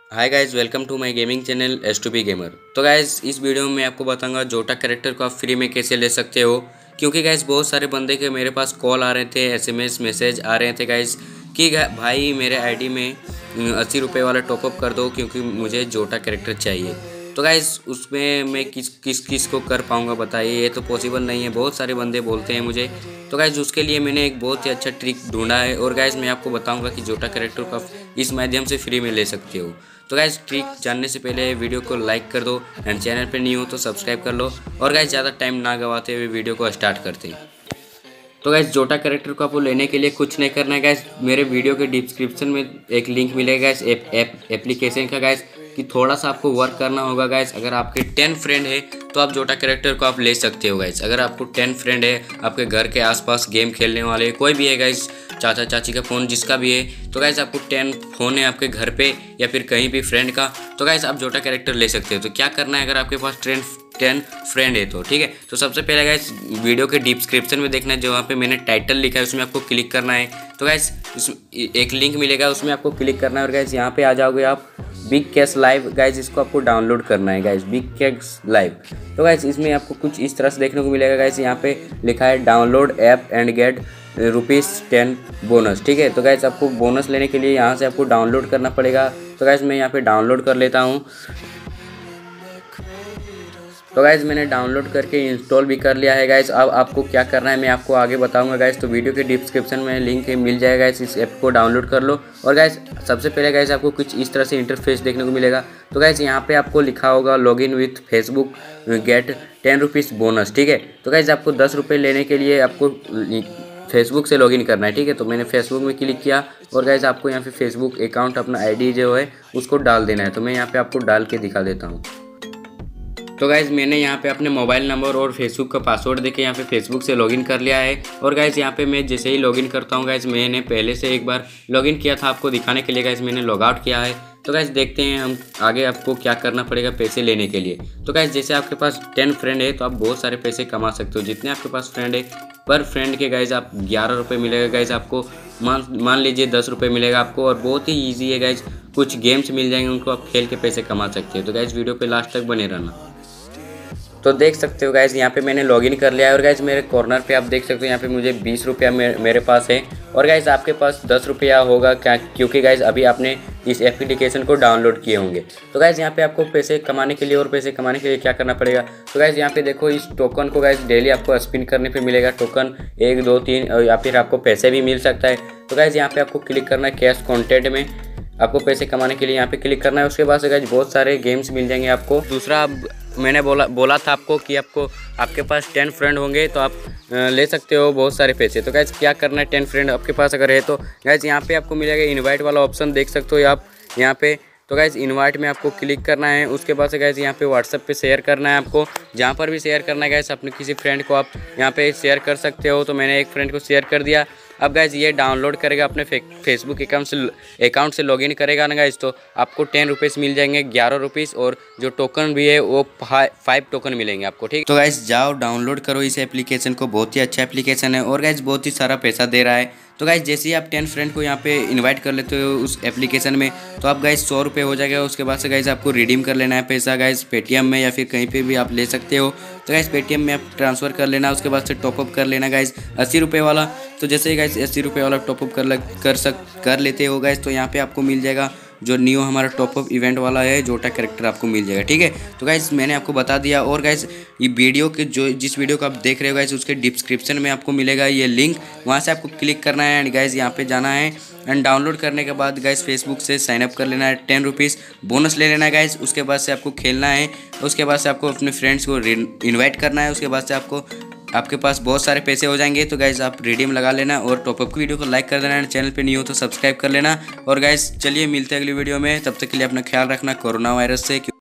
Hi guys, welcome to my gaming channel S2B gamer. तो guys इस video में मैं आपको बताऊंगा जोटा कैरेक्टर को आप फ्री में कैसे ले सकते हो। क्योंकि गाइज बहुत सारे बंदे के मेरे पास कॉल आ रहे थे, SMS मैसेज आ रहे थे गाइज कि भाई मेरे आईडी में 80 रुपये वाला टॉपअप कर दो क्योंकि मुझे जोटा कैरेक्टर चाहिए। तो गाइज उसमें मैं किस को कर पाऊँगा बताइए, ये तो पॉसिबल नहीं है। बहुत सारे बंदे बोलते हैं मुझे। तो गाइज उसके लिए मैंने एक बहुत ही अच्छा ट्रिक ढूंढा है और गाइज मैं आपको बताऊंगा कि जोटा कैरेक्टर को आप इस माध्यम से फ्री में ले सकते हो। तो गाइज ट्रिक जानने से पहले वीडियो को लाइक कर दो एंड चैनल पे न्यू हो तो सब्सक्राइब कर लो। और गाइज ज़्यादा टाइम ना गवाते हुए वीडियो को स्टार्ट करते हैं। तो गाइज जोटा कैरेक्टर को आपको लेने के लिए कुछ नहीं करना है गाइज। मेरे वीडियो के डिस्क्रिप्शन में एक लिंक मिलेगा गाइज एप्लीकेशन का गाइज, कि थोड़ा सा आपको वर्क करना होगा गाइज। अगर आपके 10 फ्रेंड है तो आप जोटा कैरेक्टर को आप ले सकते हो गाइज। अगर आपको 10 फ्रेंड है, आपके घर के आसपास गेम खेलने वाले कोई भी है गाइज, चाचा चाची का फ़ोन जिसका भी है, तो गाइज आपको 10 फ़ोन है आपके घर पे या फिर कहीं भी फ्रेंड का, तो गाइज आप जोटा कैरेक्टर ले सकते हो। तो क्या करना है, अगर आपके पास 10 फ्रेंड है तो ठीक है। तो सबसे पहले गाइज वीडियो के डिस्क्रिप्शन में देखना है, जो वहाँ पे मैंने टाइटल लिखा है उसमें आपको क्लिक करना है। तो गाइज एक लिंक मिलेगा उसमें आपको क्लिक करना है और गाइज यहाँ पे आ जाओगे आप बिग कैश लाइव। गाइज इसको आपको डाउनलोड करना है गाइज, बिग कैश लाइव। तो गाइज इसमें आपको कुछ इस तरह से देखने को मिलेगा गाइज। यहाँ पे लिखा है download app and get ₹10 bonus, ठीक है। तो गाइज आपको बोनस लेने के लिए यहाँ से आपको डाउनलोड करना पड़ेगा। तो गाइज मैं यहाँ पे डाउनलोड कर लेता हूँ। तो गाइज़ मैंने डाउनलोड करके इंस्टॉल भी कर लिया है गाइज़। अब आपको क्या करना है मैं आपको आगे बताऊंगा गाइज़। तो वीडियो के डिस्क्रिप्शन में लिंक मिल जाएगा गाइज़, इस ऐप को डाउनलोड कर लो। और गाइज़ सबसे पहले गाइज़ आपको कुछ इस तरह से इंटरफेस देखने को मिलेगा। तो गाइज़ यहाँ पे आपको लिखा होगा login with Facebook get ₹10 bonus, ठीक है। तो गाइज़ आपको 10 रुपये लेने के लिए आपको फेसबुक से लॉगिन करना है, ठीक है। तो मैंने फेसबुक में क्लिक किया और गाइज़ आपको यहाँ पे फेसबुक अकाउंट अपना ID जो है उसको डाल देना है। तो मैं यहाँ पे आपको डाल के दिखा देता हूँ। तो गाइज़ मैंने यहाँ पे अपने मोबाइल नंबर और फेसबुक का पासवर्ड देके यहाँ पे फेसबुक से लॉगिन कर लिया है। और गाइज़ यहाँ पे मैं जैसे ही लॉगिन करता हूँ गाइज़, मैंने पहले से एक बार लॉगिन किया था आपको दिखाने के लिए गाइज़, मैंने लॉग आउट किया है। तो गाइज़ देखते हैं हम आगे आपको क्या करना पड़ेगा पैसे लेने के लिए। तो गाइज़ जैसे आपके पास 10 फ्रेंड है तो आप बहुत सारे पैसे कमा सकते हो। जितने आपके पास फ्रेंड है पर फ्रेंड के गाइज़ आप 11 रुपये मिलेगा गाइज़ आपको। मान लीजिए 10 रुपये मिलेगा आपको। और बहुत ही ईजी है गाइज़, कुछ गेम्स मिल जाएंगे उनको आप खेल के पैसे कमा सकते हो। तो गाइज़ वीडियो पर लास्ट तक बने रहना। तो देख सकते हो गाइज़ यहाँ पे मैंने लॉगिन कर लिया है। और गाइज़ मेरे कॉर्नर पे आप देख सकते हो यहाँ पे मुझे 20 रुपया मेरे पास है। और गाइज़ आपके पास 10 रुपया होगा क्या, क्योंकि गाइज़ अभी आपने इस एप्लीकेशन को डाउनलोड किए होंगे। तो गाइज़ यहाँ पे आपको पैसे कमाने के लिए और पैसे कमाने के लिए क्या करना पड़ेगा। तो गाइज़ यहाँ पे देखो इस टोकन को गाइज़ डेली आपको स्पिन करने पर मिलेगा टोकन 1 2 3, या फिर आपको पैसे भी मिल सकता है। तो गाइज़ यहाँ पे आपको क्लिक करना है कैश कॉन्टेंट में, आपको पैसे कमाने के लिए यहाँ पे क्लिक करना है। उसके बाद से गाइज़ बहुत सारे गेम्स मिल जाएंगे आपको। दूसरा मैंने बोला था आपको कि आपके पास 10 फ्रेंड होंगे तो आप ले सकते हो बहुत सारे पैसे। तो गाइज़ क्या करना है, 10 फ्रेंड आपके पास अगर है तो गाइज़ यहाँ पे आपको मिलेगा इनवाइट वाला ऑप्शन, देख सकते हो आप यहाँ पे। तो गाइज़ इनवाइट में आपको क्लिक करना है। उसके बाद से गाइज़ यहाँ पे व्हाट्सएप पे शेयर करना है आपको। जहाँ पर भी शेयर करना है गाइज़ अपने किसी फ्रेंड को आप यहाँ पे शेयर कर सकते हो। तो मैंने एक फ्रेंड को शेयर कर दिया। अब गाइज़ ये डाउनलोड करेगा अपने फेसबुक अकाउंट से लॉगिन करेगा ना गाइज़, तो आपको 10 रुपीज़ मिल जाएंगे, 11 रुपीज़। और जो टोकन भी है वो 5 टोकन मिलेंगे आपको, ठीक। तो गाइज़ जाओ डाउनलोड करो इस एप्लीकेशन को, बहुत ही अच्छा एप्लीकेशन है और गाइज़ बहुत ही सारा पैसा दे रहा है। तो गाइज़ जैसे ही आप 10 फ्रेंड को यहाँ पे इनवाइट कर लेते हो उस एप्लीकेशन में, तो आप गाइज़ 100 रुपये हो जाएगा। उसके बाद से गाइज़ आपको रिडीम कर लेना है पैसा गाइज़ पेटीएम में या फिर कहीं पे भी आप ले सकते हो। तो गाइज़ पेटीएम में आप ट्रांसफ़र कर लेना। उसके बाद से टॉपअप कर लेना गाइज़ 80 रुपये वाला। तो जैसे ही गाइज़ 80 रुपये वाला टॉपअप कर लेते हो गाइज़, तो यहाँ पे आपको मिल जाएगा जो न्यू हमारा टॉपअप इवेंट वाला है, जोटा कैरेक्टर आपको मिल जाएगा, ठीक है। तो गाइज़ मैंने आपको बता दिया। और गाइज़ ये वीडियो के जिस वीडियो को आप देख रहे हो गाइज़ उसके डिस्क्रिप्शन में आपको मिलेगा ये लिंक, वहाँ से आपको क्लिक करना है एंड गाइज़ यहाँ पे जाना है। एंड डाउनलोड करने के बाद गाइज़ फेसबुक से साइनअप कर लेना है, 10 रुपीज़ बोनस ले लेना है गाइज़। उसके बाद से आपको खेलना है, उसके बाद से आपको अपने फ्रेंड्स को इन्वाइट करना है। उसके बाद से आपके पास बहुत सारे पैसे हो जाएंगे। तो गाइज़ आप रिडीम लगा लेना और टॉपअप की वीडियो को लाइक कर देना एंड चैनल पे न्यू हो तो सब्सक्राइब कर लेना। और गाइज़ चलिए मिलते हैं अगली वीडियो में, तब तक के लिए अपना ख्याल रखना कोरोना वायरस से।